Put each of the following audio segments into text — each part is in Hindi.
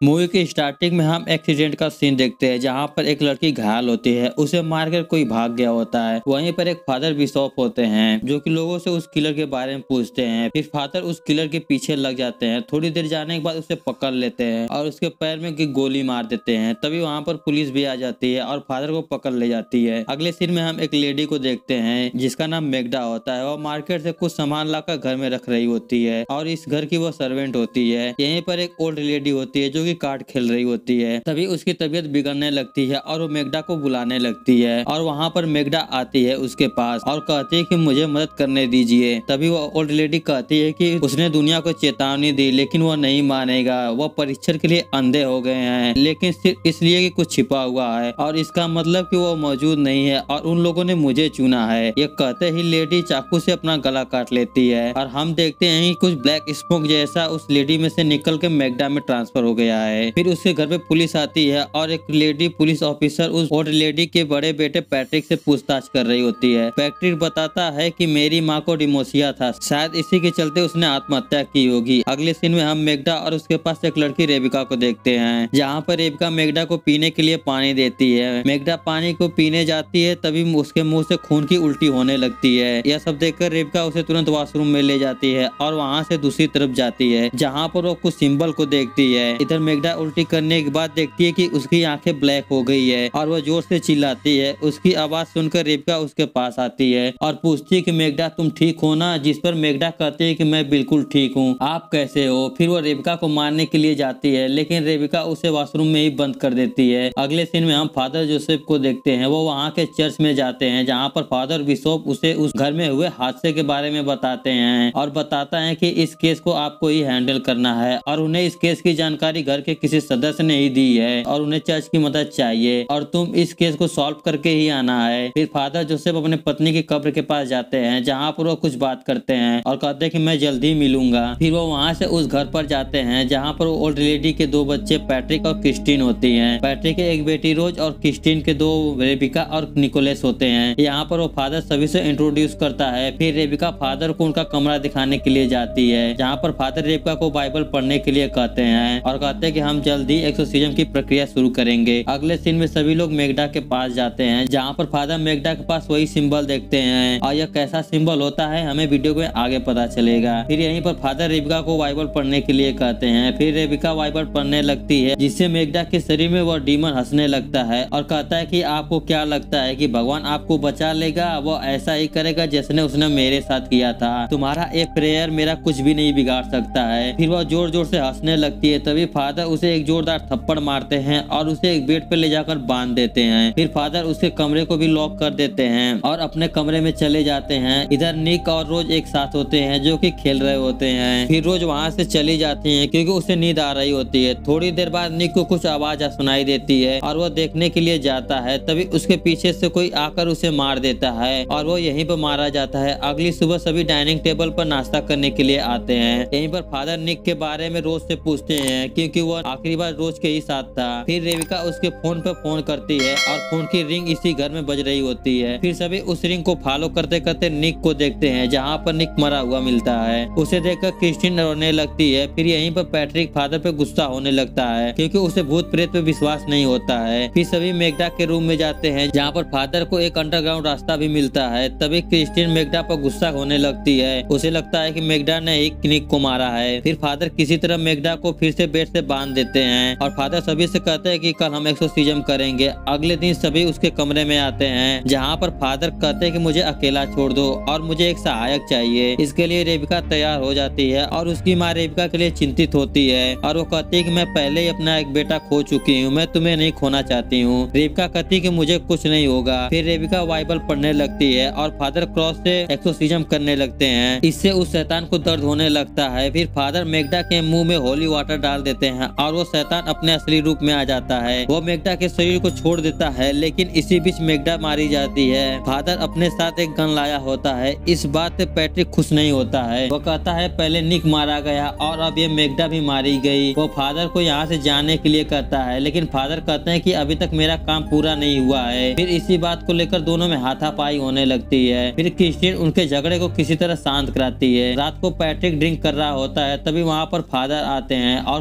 मूवी के स्टार्टिंग में हम एक्सीडेंट का सीन देखते हैं जहां पर एक लड़की घायल होती है, उसे मारकर कोई भाग गया होता है। वहीं पर एक फादर बिशॉप होते हैं जो कि लोगों से उस किलर के बारे में पूछते हैं। फिर फादर उस किलर के पीछे लग जाते हैं। थोड़ी देर जाने के बाद उसे पकड़ लेते हैं और उसके पैर में गोली मार देते हैं। तभी वहां पर पुलिस भी आ जाती है और फादर को पकड़ ले जाती है। अगले सीन में हम एक लेडी को देखते हैं जिसका नाम मेगडा होता है। वो मार्केट से कुछ सामान लाकर घर में रख रही होती है और इस घर की वो सर्वेंट होती है। यहीं पर एक ओल्ड लेडी होती है जो कि कार्ड खेल रही होती है। तभी उसकी तबीयत बिगड़ने लगती है और वो मेगडा को बुलाने लगती है और वहाँ पर मेगडा आती है उसके पास और कहती है कि मुझे मदद करने दीजिए। तभी वो ओल्ड लेडी कहती है कि उसने दुनिया को चेतावनी दी लेकिन वो नहीं मानेगा। वो परीक्षण के लिए अंधे हो गए हैं लेकिन सिर्फ इसलिए कि कुछ छिपा हुआ है और इसका मतलब कि वो मौजूद नहीं है और उन लोगों ने मुझे चुना है। ये कहते ही लेडी चाकू से अपना गला काट लेती है और हम देखते हैं कि कुछ ब्लैक स्मोक जैसा उस लेडी में से निकल के मेगडा में ट्रांसफर हो गया है। फिर उसके घर पे पुलिस आती है और एक लेडी पुलिस ऑफिसर उस ओल्ड लेडी के बड़े बेटे पैट्रिक से पूछताछ कर रही होती है। पैट्रिक बताता है कि मेरी माँ को डिमोशिया था, शायद इसी के चलते उसने आत्महत्या की होगी। अगले सीन में हम मेगडा और उसके पास एक लड़की रेबिका को देखते हैं जहाँ पर रेबिका मेगडा को पीने के लिए पानी देती है। मेगडा पानी को पीने जाती है तभी उसके मुंह से खून की उल्टी होने लगती है। यह सब देखकर रेबिका उसे तुरंत वॉशरूम में ले जाती है और वहाँ से दूसरी तरफ जाती है जहाँ पर वो कुछ सिंबल को देखती है। इधर मेगडा उल्टी करने के बाद देखती है कि उसकी आंखें ब्लैक हो गई है और वह जोर से चिल्लाती है। उसकी आवाज सुनकर रेबिका उसके पास आती है और पूछती है कि मेगडा तुम ठीक हो ना। जिस पर मेगडा कहती है कि मैं बिल्कुल ठीक हूँ, आप कैसे हो। फिर वो रेबिका को मारने के लिए जाती है लेकिन रेबिका उसे वॉशरूम में ही बंद कर देती है। अगले सीन में हम फादर जोसेफ को देखते हैं। वो वहाँ के चर्च में जाते हैं जहाँ पर फादर बिशॉप उसे उस घर में हुए हादसे के बारे में बताते हैं और बताता है कि इस केस को आपको ही हैंडल करना है और उन्हें इस केस की जानकारी घर के किसी सदस्य ने ही दी है और उन्हें चर्च की मदद चाहिए और तुम इस केस को सॉल्व करके ही आना है। फिर फादर जोसेफ अपने पत्नी की कब्र के पास जाते हैं जहाँ पर वो कुछ बात करते हैं और कहते हैं कि मैं जल्दी मिलूंगा। फिर वो वहाँ से उस घर पर जाते हैं जहाँ पर ओल्ड लेडी के दो बच्चे पैट्रिक और क्रिस्टीन होती हैं। पैट्रिक के एक बेटी रोज और क्रिस्टीन के दो रेबिका और निकोलस होते हैं। यहाँ पर वो फादर सभी से इंट्रोड्यूस करता है। फिर रेबिका फादर को उनका कमरा दिखाने के लिए जाती है जहाँ पर फादर रेबिका को बाइबल पढ़ने के लिए कहते हैं और कहते हैं कि हम जल्दी एक्सोर्सिज्म की प्रक्रिया शुरू करेंगे। अगले सीन में सभी लोग मेगडा के पास जाते हैं जहाँ पर फादर मेगडा के पास वही सिंबल देखते हैं और यह कैसा सिंबल होता है हमें वीडियो के आगे पता चलेगा। फिर यहीं पर फादर रेबिका को बाइबल पढ़ने के लिए कहते हैं। फिर रेबिका बाइबल पढ़ने लगती है जिससे मेगडा के शरीर में वह डीमन हंसने लगता है और कहता है कि आपको क्या लगता है कि भगवान आपको बचा लेगा। वो ऐसा ही करेगा जैसे उसने मेरे साथ किया था। तुम्हारा एक प्रेयर मेरा कुछ भी नहीं बिगाड़ सकता है। फिर वह जोर जोर से हंसने लगती है। तभी फादर उसे एक जोरदार थप्पड़ मारते हैं और उसे एक बेड पे ले जाकर बांध देते हैं। फिर फादर उसके कमरे को भी लॉक कर देते हैं और अपने कमरे में चले जाते हैं। इधर निक और रोज एक साथ होते हैं जो कि खेल रहे होते हैं। फिर रोज वहाँ से चली जाती है क्योंकि उसे नींद आ रही होती है। थोड़ी देर बाद निक को कुछ आवाज सुनाई देती है और वो देखने के लिए जाता है। तभी उसके पीछे से कोई आकर उसे मार देता है और वो यहीं पर मारा जाता है। अगली सुबह सभी डाइनिंग टेबल पर नाश्ता करने के लिए आते हैं। यहीं पर फादर निक के बारे में रोज से पूछते हैं क्योंकि वो आखिरी बार रोज के ही साथ था। फिर रेबिका उसके फोन पर फोन करती है और फोन की रिंग इसी घर में बज रही होती है। फिर सभी उस रिंग को फॉलो करते करते निक को देखते हैं जहाँ पर निक मरा हुआ मिलता है। उसे देखकर क्रिस्टीन रोने लगती है। फिर यहीं पर पैट्रिक फादर पे गुस्सा होने लगता है क्योंकि उसे भूत प्रेत पे विश्वास नहीं होता है। फिर सभी मेगडा के रूम में जाते हैं जहाँ पर फादर को एक अंडरग्राउंड रास्ता भी मिलता है। तभी क्रिस्टीन मेगडा पर गुस्सा होने लगती है। उसे लगता है कि मेगडा ने ही निक को मारा है। फिर फादर किसी तरह मेगडा को फिर से बेड से बांध देते हैं और फादर सभी से कहते हैं कि कल हम एक्सोर्सिज्म करेंगे। अगले दिन सभी उसके कमरे में आते हैं जहाँ पर फादर कहते हैं कि मुझे अकेला छोड़ दो और मुझे एक सहायक चाहिए। इसके लिए रेबिका तैयार हो जाती है और उसकी माँ रेबिका के लिए चिंतित होती है और वो कहती है कि मैं पहले ही अपना एक बेटा खो चुकी हूँ, मैं तुम्हें नहीं खोना चाहती हूँ। रेबिका कहती है कि मुझे कुछ नहीं होगा। फिर रेबिका बाइबल पढ़ने लगती है और फादर क्रॉस से एक्सोर्सिज्म करने लगते हैं। इससे उस शैतान को दर्द होने लगता है। फिर फादर मेगडा के मुंह में होली वाटर डाल देते हैं और वो शैतान अपने असली रूप में आ जाता है। वो मेगडा के शरीर को छोड़ देता है लेकिन इसी बीच मेगडा मारी जाती है। फादर अपने साथ एक गन लाया होता है। इस बात से पैट्रिक खुश नहीं होता है। वो कहता है पहले निक मारा गया और अब ये मेगडा भी मारी गई। वो फादर को यहाँ से जाने के लिए कहता है लेकिन फादर कहते हैं कि अभी तक मेरा काम पूरा नहीं हुआ है। फिर इसी बात को लेकर दोनों में हाथापाई होने लगती है। फिर क्रिस्टीन उनके झगड़े को किसी तरह शांत कराती है। रात को पैट्रिक ड्रिंक कर रहा होता है तभी वहाँ पर फादर आते हैं और कहते हैं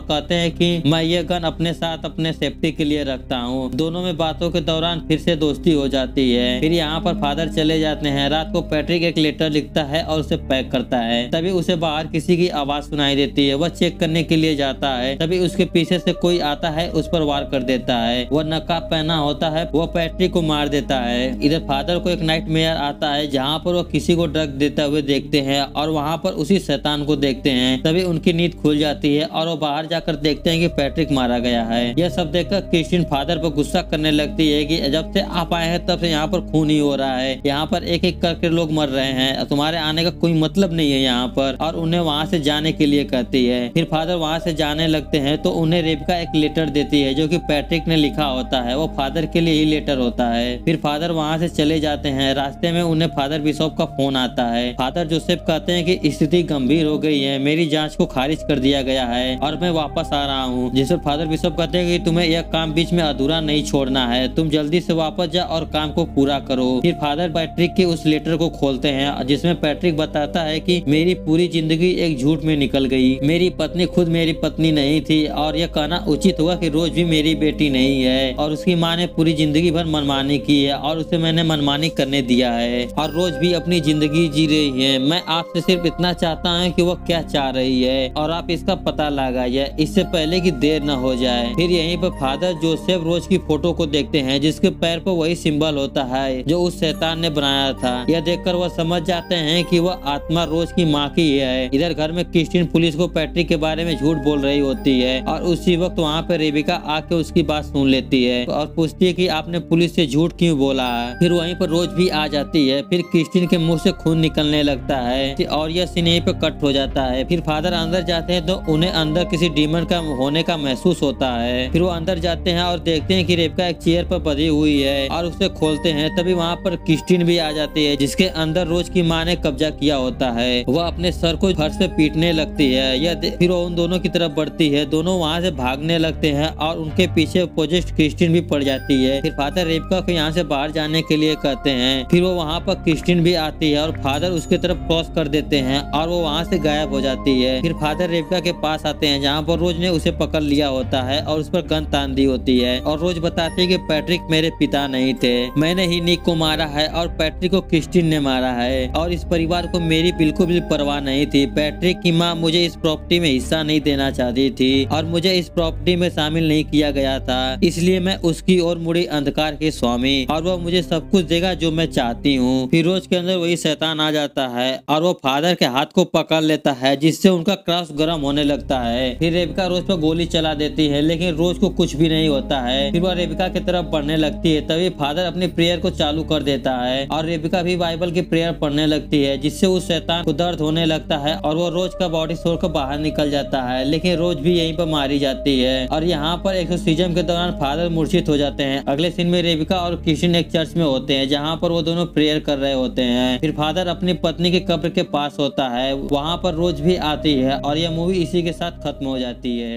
हैं कि मैं ये गन अपने साथ अपने सेफ्टी के लिए रखता हूँ। दोनों में बातों के दौरान फिर से दोस्ती हो जाती है। फिर यहाँ पर फादर चले जाते हैं। रात को पैट्रिक एक लेटर लिखता है और उसे पैक करता है। तभी उसे बाहर किसी की आवाज सुनाई देती है। वह चेक करने के लिए जाता है। तभी उसके पीछे से कोई आता है, उस पर वार कर देता है। वह नकाब पहना होता है, वह पैट्रिक को मार देता है। इधर फादर को एक नाइटमेयर आता है जहाँ पर वह किसी को ड्रग देते हुए देखते हैं और वहाँ पर उसी शैतान को देखते हैं। तभी उनकी नींद खुल जाती है और वो बाहर जाकर देखते हैं कि पैट्रिक मारा गया है। यह सब देखकर क्रिस्टीन फादर पर गुस्सा करने लगती है कि जब से आप आए हैं तब से यहाँ पर खून ही हो रहा है। यहाँ पर एक एक करके लोग मर रहे हैं, तुम्हारे आने का कोई मतलब नहीं है यहाँ पर, और उन्हें वहाँ से जाने के लिए कहती है। फिर फादर वहाँ से जाने लगते हैं तो उन्हें रेबिका एक लेटर देती है जो कि पैट्रिक ने लिखा होता है। वो फादर के लिए ही लेटर होता है। फिर फादर वहाँ से चले जाते हैं। रास्ते में उन्हें फादर बिशप का फोन आता है। फादर जोसेफ कहते हैं कि स्थिति गंभीर हो गई है, मेरी जांच को खारिज कर दिया गया है और मैं वापस आ रहा हूँ। जिस पर फादर बिशप कहते हैं कि तुम्हें यह काम बीच में अधूरा नहीं छोड़ना है, तुम जल्दी से वापस जा और काम को पूरा करो। फिर फादर पैट्रिक के उस लेटर को खोलते हैं जिसमें पैट्रिक बताता है कि मेरी पूरी जिंदगी एक झूठ में निकल गई। मेरी पत्नी खुद मेरी पत्नी नहीं थी और यह कहना उचित हुआ कि रोज भी मेरी बेटी नहीं है, और उसकी माँ ने पूरी जिंदगी भर मनमानी की है और उसे मैंने मनमानी करने दिया है और रोज भी अपनी जिंदगी जी रही है। मैं आपसे सिर्फ इतना चाहता हूँ कि वह क्या चाह रही है और आप इसका पता लगाइए इससे पहले कि देर न हो जाए। फिर यहीं पर फादर जोसेफ रोज की फोटो को देखते हैं जिसके पैर पर वही सिंबल होता है जो उस शैतान ने बनाया था। यह देखकर वह समझ जाते हैं कि वह आत्मा रोज की माँ की है। इधर घर में क्रिस्टीन पुलिस को पैट्रिक के बारे में झूठ बोल रही होती है और उसी वक्त वहाँ पे रेबिका आके उसकी बात सुन लेती है और पूछती है कि आपने पुलिस से झूठ क्यों बोला। फिर वहीं पर रोज भी आ जाती है। फिर क्रिस्टीन के मुंह से खून निकलने लगता है और यह सीन यहीं पे कट हो जाता है। फिर फादर अंदर जाते हैं तो उन्हें अंदर किसी डीमन का होने का महसूस होता है। फिर वो अंदर जाते हैं और देखते हैं कि रेबिका एक चेयर पर बंधी हुई है और उसे खोलते हैं। तभी वहाँ पर क्रिस्टीन भी आ जाती है जिसके अंदर रोज की माँ ने कब्जा किया होता है। वह अपने सर को फर्श पे पीटने लगती है। फिर वो उन दोनों की तरफ बढ़ती है। दोनों वहाँ से भागने लगते हैं और उनके पीछे पोजेस्ट क्रिस्टीन भी पड़ जाती है। फिर फादर रेबिका को यहाँ से बाहर जाने के लिए कहते हैं। फिर वो वहाँ पर क्रिस्टीन भी आती है और फादर उसके तरफ क्रॉस कर देते हैं और वो वहाँ से गायब हो जाती है। फिर फादर रेबिका के पास आते हैं जहाँ पर रोज ने उसे पकड़ लिया होता है और उस पर गन तान दी होती है और रोज बताती है कि पैट्रिक मेरे पिता नहीं थे, मैंने ही निक को मारा है और पैट्रिक को क्रिस्टीन ने मारा है और इस परिवार को मेरी बिल्कुल भी परवाह नहीं थी। पैट्रिक की माँ मुझे इस प्रॉपर्टी में हिस्सा नहीं देना चाहती थी और मुझे इस प्रॉपर्टी में शामिल नहीं किया गया था, इसलिए मैं उसकी ओर मुड़ी अंधकार के स्वामी और वो मुझे सब कुछ देगा जो मैं चाहती हूँ। फिर रोज के अंदर वही शैतान आ जाता है और वो फादर के हाथ को पकड़ लेता है जिससे उनका क्रॉस गर्म होने लगता है। फिर रेबिका रोज पर गोली चला देती है लेकिन रोज को कुछ भी नहीं होता है। फिर वह रेबिका की तरफ बढ़ने लगती है। तभी फादर अपनी प्रेयर को चालू कर देता है और रेबिका भी बाइबल की प्रेयर पढ़ने लगती है जिससे उस शैतान को दर्द होने लगता है और वो रोज का बॉडी छोड़कर बाहर निकल जाता है, लेकिन रोज भी यहीं पर मारी जाती है। और यहाँ पर एक्सोर्सिज्म के दौरान फादर मूर्छित हो जाते हैं। अगले सीन में रेबिका और क्रिस्टीन एक चर्च में होते हैं जहाँ पर वो दोनों प्रेयर कर रहे होते हैं। फिर फादर अपनी पत्नी की कब्र के पास होता है, वहाँ पर रोज भी आती है और यह मूवी इसी के साथ खत्म हो जाती है।